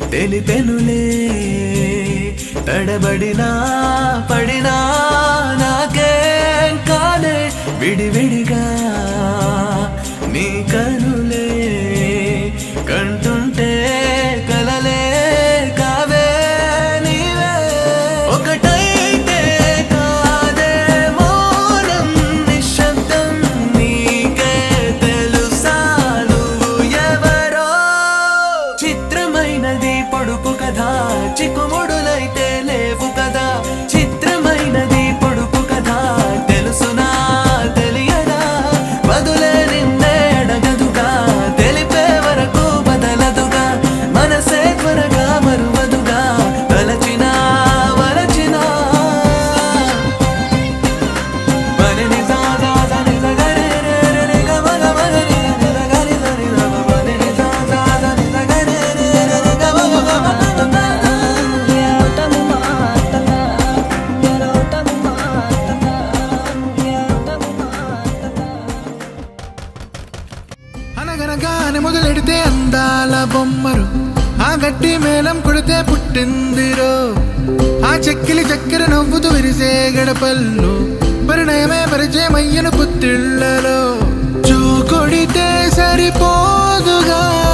తెలిపెనులే తడబడినా పడినా నాకేం కాదే విడివిడిగా నీ కనులే కంటుంటే కలలే కావే నీవే ఒకటైతే కాదే మౌనం నిశ్శబ్దం నీకే తెలుసా నువ్వు ఎవరో చిత్రమైనది పొడుపు కదా చిక్కుముడులైతే లేవు కదా చిత్రమైనది పొడుపు కదా తెలుసునా తెలియదా బదులే నిన్నే అడగదుగా తెలిపే వరకు బదలదుగా మనసే త్వరగా మరువదుగా తలచినా వలచినా మనని సాదా సని సగరే రే రే గమ గమ గరి సగరి సని గమ మనని సాదా సని సగరే రే రే గమ గమ అనగనగానే మొదలెడితే అందాల బొమ్మరు ఆ గట్టి మేళం కొడితే పుట్టిందిరో ఆ చెక్కిలి చక్కెర నవ్వుతూ విరిసే గడపల్లో పరిణయమే పరిచయమయ్యను పుత్తిళ్లలో చూ కొడితే సరిపోదుగా